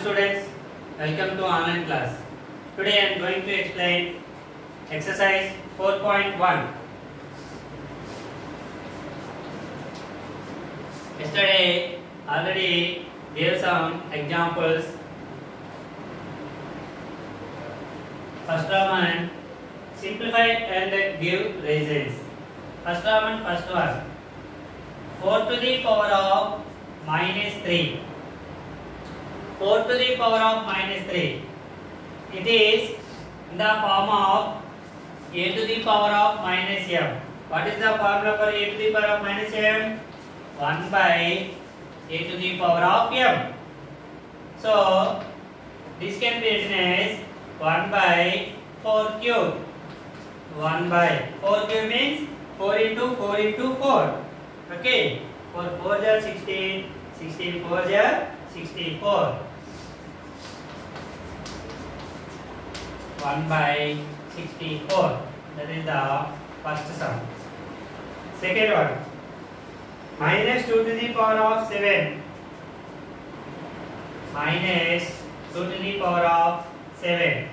students, welcome to online class. Today I am going to explain exercise 4.1. Yesterday already gave some examples. First one, simplify and give reasons. First one, 4 to the power of minus 3. 4 to the power of minus 3. It is in the form of a to the power of minus m. What is the formula for a to the power of minus m? 1 by a to the power of m. So this can be written as 1 by 4 cube. 1 by 4 cube means 4 into 4 into 4. Okay. 4 4 are 16. 16 4 are 64. 1 by 64. That is the first sum. Second one. Minus 2 to the power of 7. Minus 2 to the power of 7.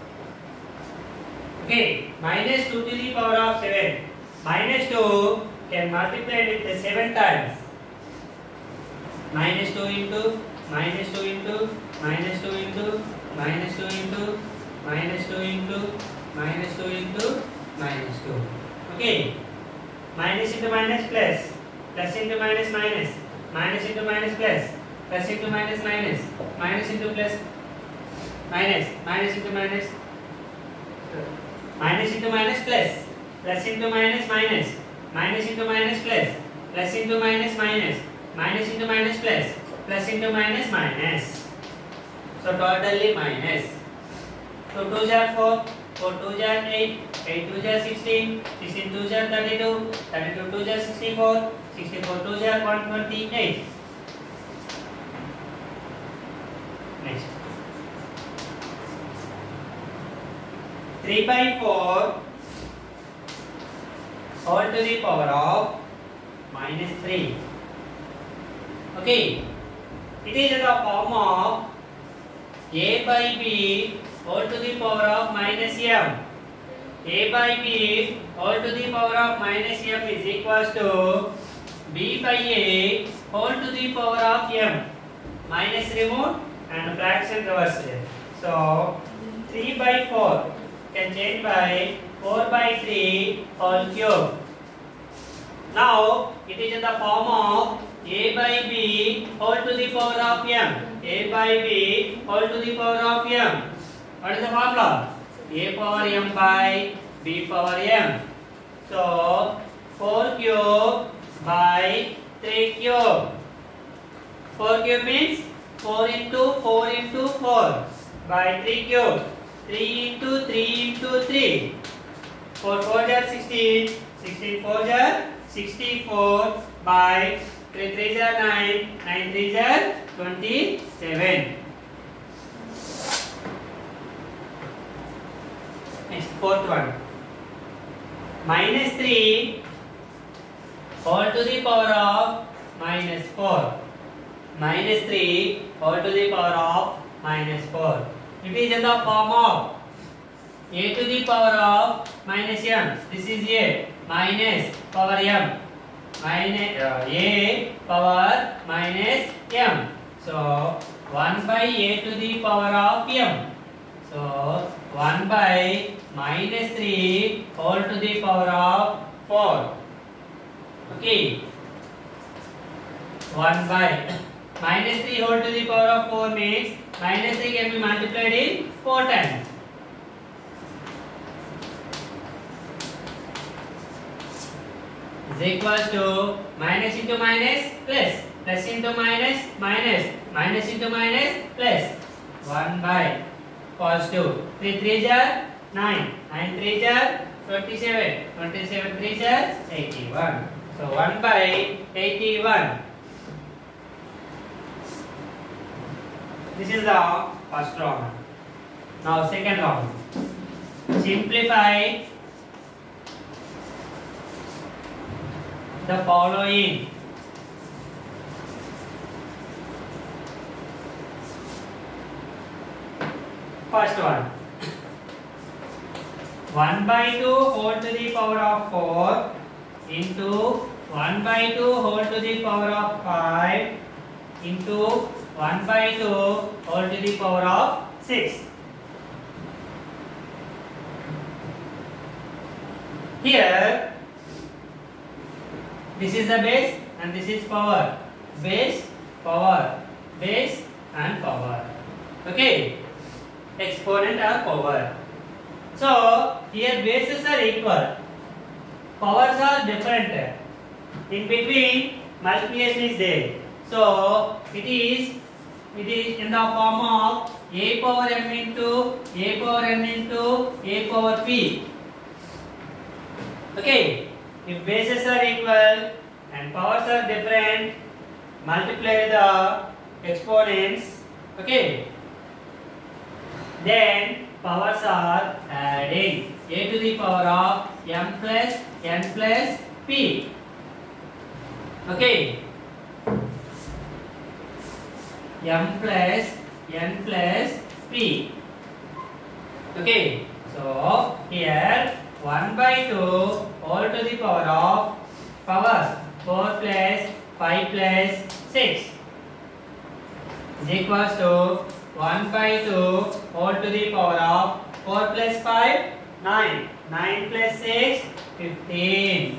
Okay. Minus 2 to the power of 7. Minus 2 can multiply with the 7 times. Minus 2 into minus 2 into minus 2 into minus 2 into minus 2 into minus 2 into minus 2. Okay. Minus into minus plus. Plus into minus minus. Minus into minus plus. Plus into minus minus. Minus into plus. Minus. Minus into minus. Minus into minus plus. Plus into minus minus. Minus into minus plus. Plus into minus minus. Minus into minus plus. Plus into minus minus. So totally minus. So 2 are 4. 4 2 are 8. 8 2 are 16. 16 2 are 32. 32 2 are 64. 64 2 are 128. Next. 3 by 4 all to the power of minus 3. Okay. It is in the form of a by b all to the power of minus m. A by b all to the power of minus m is equals to b by a all to the power of m. Minus removed and fraction reversed. So 3 by 4 can change by 4 by 3 whole cube. Now it is in the form of a by b whole to the power of m. A by b whole to the power of m. What is the formula? A power m by b power m. So 4 cube by 3 cube. 4 cube means 4 into 4 into 4 by 3 cube. 3 into 3 into 3. 4 4 are 16. 16 4 are 64 by 3 3 are 9. 9 3 are 27. Next, fourth one. Minus 3 all to the power of minus 4. Minus 3 all to the power of minus 4. It is in the form of a to the power of minus m. This is a minus power m. Minus a power minus m. So 1 by a to the power of m. So 1 by minus 3 all to the power of 4. Okay. 1 by minus 3 whole to the power of 4 means minus 3 can be multiplied in 4 times. Is equals to minus into minus plus. Plus into minus minus. Minus into minus plus. 1 by positive. 3 3 are 9. 9 3 are 27. 27 3 are 81. So 1 by 81. This is the first round. Now second round. Simplify the following. first one. 1 by 2 whole to the power of 4 into 1 by 2 whole to the power of 5 into 1 by 2 whole to the power of 6. Here, this is the base and this is power. Base, power, base and power. Okay, exponent or power. So, here bases are equal. Powers are different. In between, multiplication is there. So, it is in the form of a power m into a power n into a power p. Okay, if bases are equal and powers are different, multiply the exponents. Okay, then powers are adding. A to the power of m plus n plus p. Okay, m plus n plus p. Okay, so here 1 by 2 all to the power of powers 4 plus 5 plus 6 is equals to 1 by 2 all to the power of 4 plus 5 9 9 plus 6 15.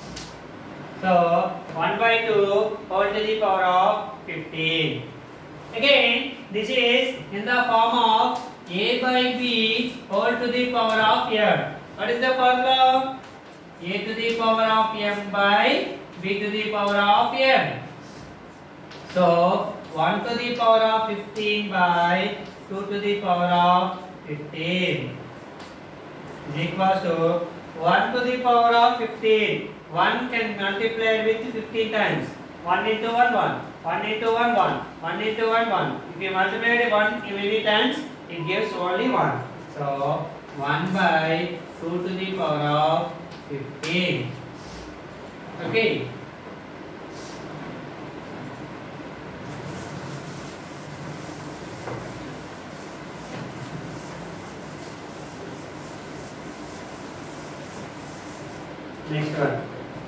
So 1 by 2 all to the power of 15. Again, this is in the form of a by b all to the power of m. What is the formula? A to the power of m by b to the power of m. So 1 to the power of 15 by 2 to the power of 15 is equals to 1 to the power of 15. 1 can multiply with 15 times. 1 into 1 1. 1 into 1 1. 1 into 1 1. If you multiply 1 many times, it gives only 1. So 1 by 2 to the power of 15. Okay. Next one.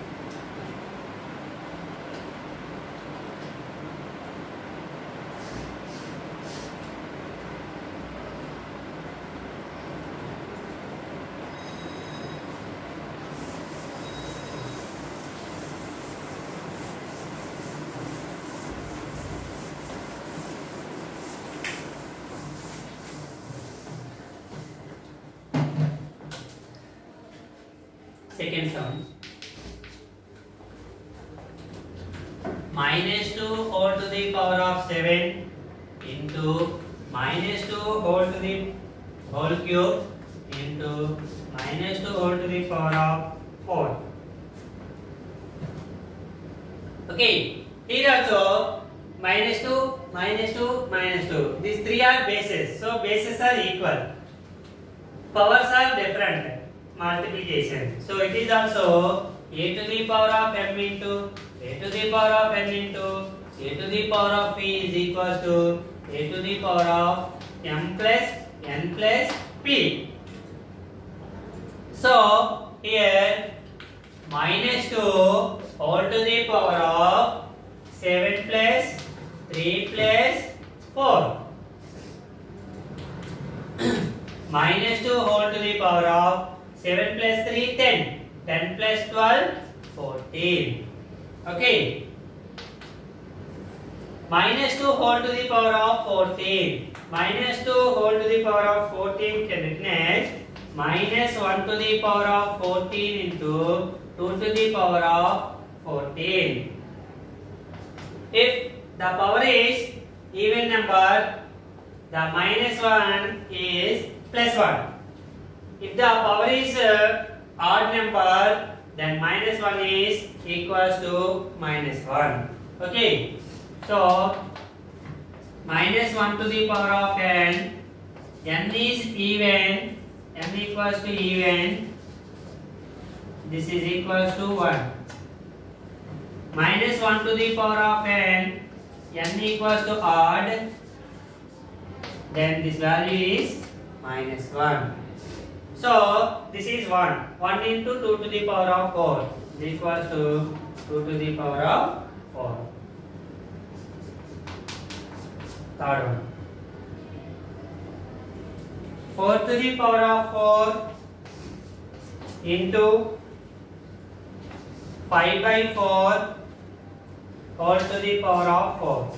Second sum. Minus 2 whole to the power of 7 into minus 2 whole to the whole cube into minus 2 whole to the power of 4. Okay, here also minus 2, minus 2, minus 2. These three are bases. So bases are equal. Powers are different. Multiplication. So it is also a to the power of m into a to the power of n into a to the power of p is equals to a to the power of m plus n plus p. So here minus 2 whole to the power of 7 plus 3 plus 4 minus 2 whole to the power of 7 plus 3, 10. 10 plus 12, 14. Okay. Minus 2 whole to the power of 14. Minus 2 whole to the power of 14 can written as minus 1 to the power of 14 into 2 to the power of 14. If the power is even number, the minus 1 is plus 1. If the power is odd number, then minus 1 is equals to minus 1. Okay. So, minus 1 to the power of n is even, n equals to even, this is equals to 1. Minus 1 to the power of n equals to odd, then this value is minus 1. So this is 1. 1 into 2 to the power of 4 is equals to 2 to the power of 4. Third one. 4 to the power of 4 into 5 by 4 whole to the power of 4.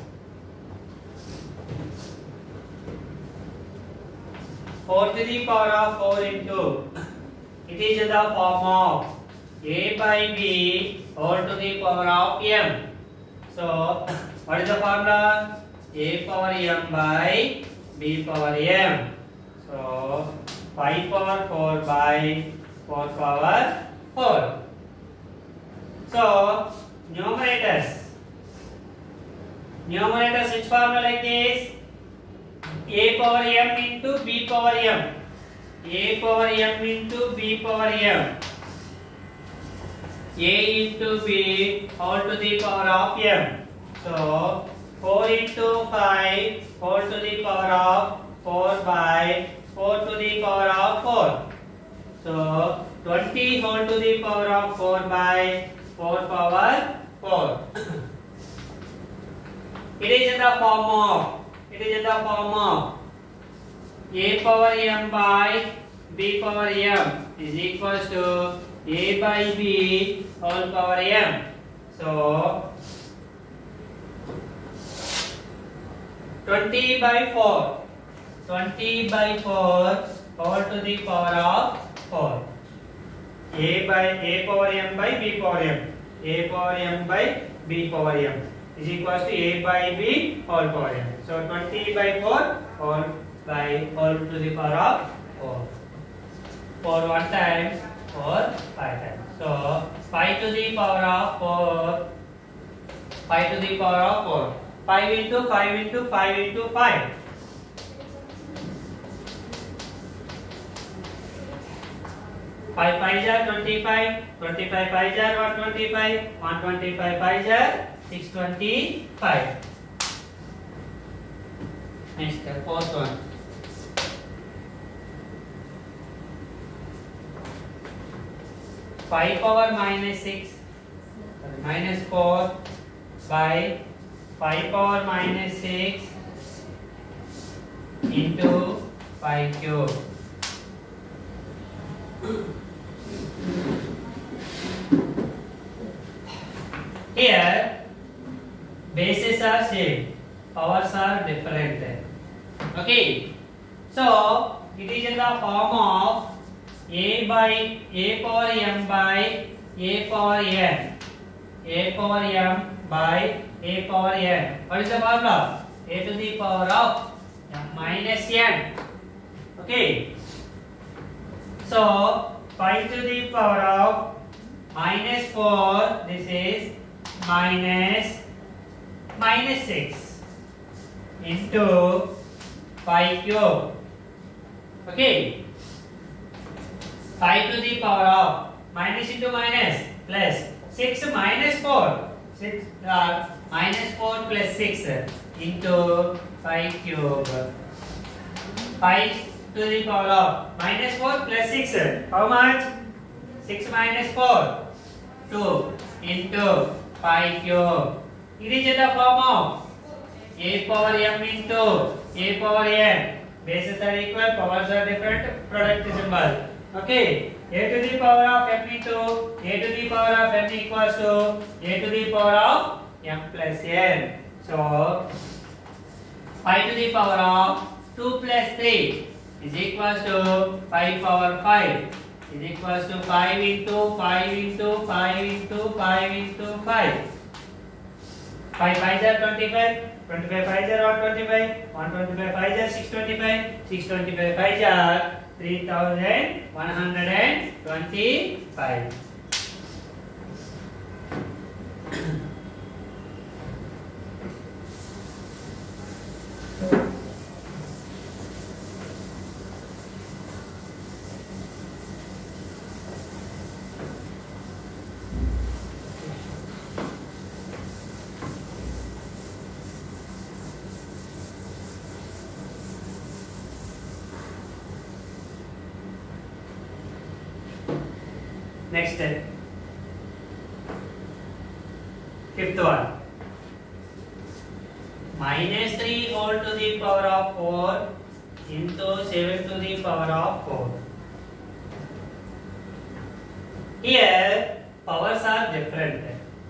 4 to the power of 4 into, it is in the form of a by b whole to the power of m. So what is the formula? A power m by b power m. So 5 power 4 by 4 power 4. So numerators which formula like this? A power m into b power m. A power m into b power m. A into b whole to the power of m. So 4 into 5 whole to the power of 4 by 4 to the power of 4. So 20 whole to the power of 4 by 4 power 4. It is in the form of a power m by b power m is equals to a by b whole power m. So 20 by 4 whole to the power of 4. A power m by b power m. A power m by b power m is equals to a by b whole power m. So 20 by 4 whole to the power of 4. 4 one time, 4 5 times. So 5 to the power of 4. 5 to the power of 4. 5 into 5 into 5 into 5. 5 5s are 25. 25 5s are 125. 125 5s are 625. Next, the fourth one. Five power minus 6 minus 4 by 5 power minus 6 into 5 cube. Here bases are same, powers are different. Okay, so it is in the form of a by a power m by a power n. A power m by a power n. What is the formula? A to the power of minus n. Okay. So 5 to the power of minus 4. This is minus 6 into 5 cube. Okay. 5 to the power of minus into minus plus 6 minus 4. 6 minus 4 plus 6 into 5 cube. 5 to the power of minus 4 plus 6. How much? 6 minus 4. 2 into 5 cube. It is in the form of a power m into a power n. Bases are equal, powers are different, product symbol. Okay, a to the power of m into a to the power of m equals to a to the power of m plus n. So 5 to the power of 2 plus 3 is equals to 5 power 5 is equals to 5 into 5 into 5 into 5 into 5. 5 5s are 25. 25 5s are 125. 125 5s are 625. 625 5s are 3125. Next, fifth one. Minus 3 whole to the power of 4 into 7 to the power of 4. Here, powers are different.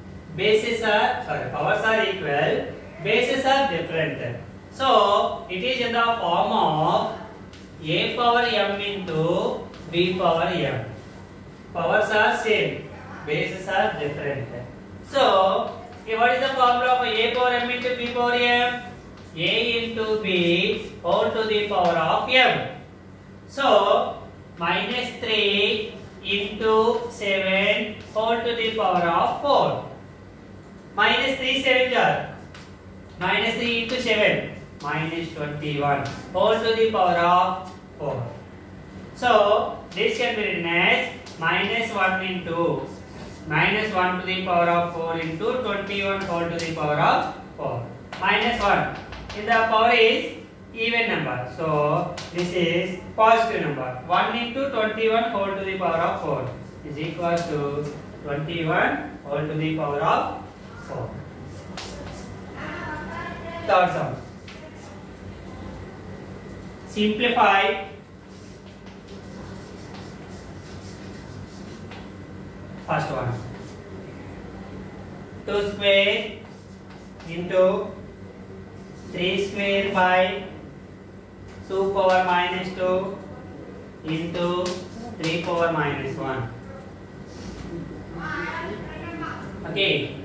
Powers are equal, bases are different. So, it is in the form of a power m into b power m. Powers are same, bases are different. So, what is the formula of a power m into b power m? A into b whole to the power of m. So, minus 3 into 7 whole to the power of 4. Minus 3 7 are minus 3 into 7 minus 21 whole to the power of 4. So, this can be written as minus 1 into minus 1 to the power of 4 into 21 whole to the power of 4. Minus 1. In the power is even number. So, this is positive number. 1 into 21 whole to the power of 4 is equal to 21 whole to the power of 4. Third sum. Simplify. First one. 2 square into 3 square by 2 power minus 2 into 3 power minus 1. Okay.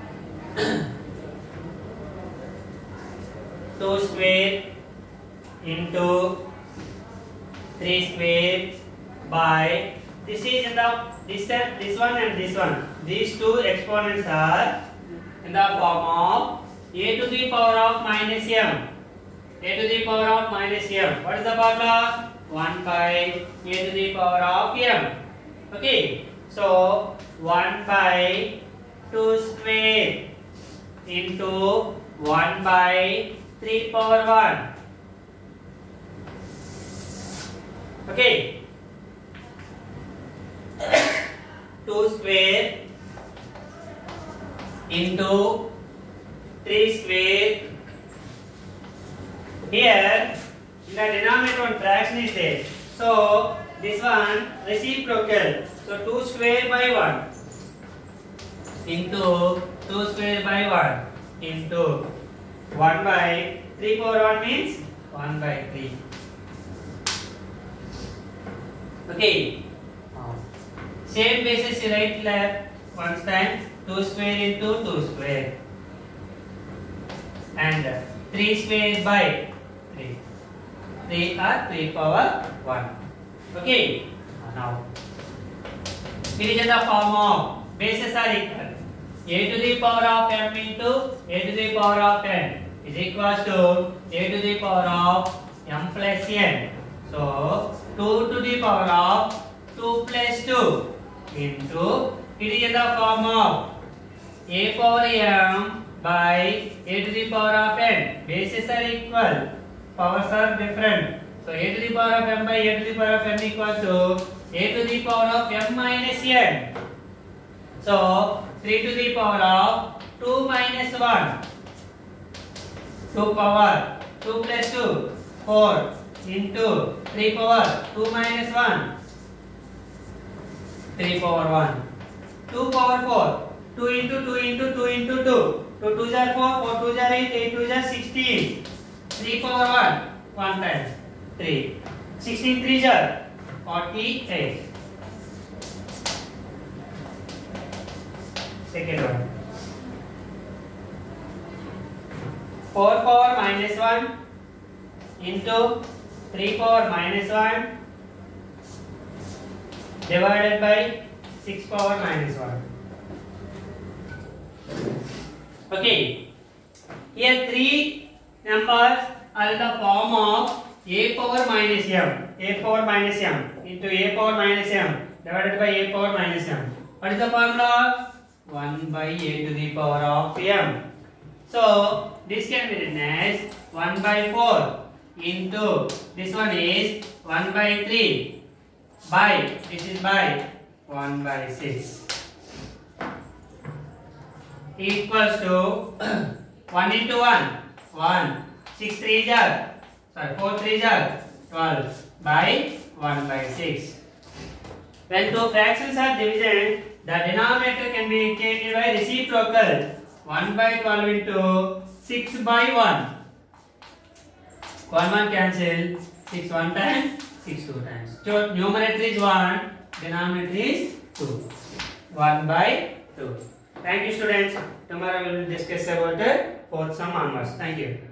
2 square into 3 square by this is in the this one and this one. These two exponents are in the form of a to the power of minus m. A to the power of minus m. What is the formula? 1 by a to the power of m. Okay. So 1 by 2 square into 1 by 3 power 1. Okay. 2 square into 3 square. Here in the denominator one fraction is there. So this one reciprocal. So 2 square by 1 into 2 square by 1 into 1 by 3 power 1 means 1 by 3. Okay. Same basis you write left once time 2 square into 2 square and 3 square by 3. 3 are 3 power 1. Okay. Now it is in the form of bases are equal. A to the power of m into a to the power of n is equals to a to the power of m plus n. So 2 to the power of 2 plus 2 into it is in the form of a power m by a to the power of n. Bases are equal, powers are different. So a to the power of m by a to the power of n equals to a to the power of m minus n. So 3 to the power of 2 minus 1. 2 power 2 plus 2 4 into 3 power 2 minus 1. 3 power 1. 2 power 4. 2 into 2 into 2 into 2. 2 2s are 4, 4 2s are 8, 8 2s are 16. 3 power 1. 1 times 3. 16 3s are 48. Second one. 4 power minus 1 into 3 power minus 1 divided by 6 power minus 1. Okay. Here 3 numbers are in the form of a power minus m. A power minus m into a power minus m divided by a power minus m. What is the formula? 1 by a to the power of m. So this can be written as 1 by 4 into this one is 1 by 3 by this is by 1 by 6 equals to 1 into 1 1 6 3 jar sorry 4 3 jar 12 by 1 by 6. When two fractions are divided, the denominator can be indicated by reciprocal 1 by 12 into 6 by 1. 1 1 cancel, 6 1 times, 6 2 times. So numerator is 1, denominator is 2. 1 by 2. Thank you students. Tomorrow we will discuss about the fourth sum onwards. Thank you.